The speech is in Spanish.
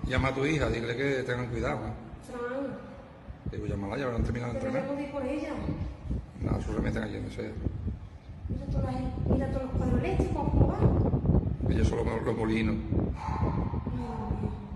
Llama a tu hija, dile que tengan cuidado. Fran, Digo, llámala, ya habrán terminado de pero ya entrenar. puedo ir por ella. Nada, eso se meten allí donde sea. Mira todos los cuadros eléctricos, ¿cómo van? Ellos son los molinos. Ay, Dios mío.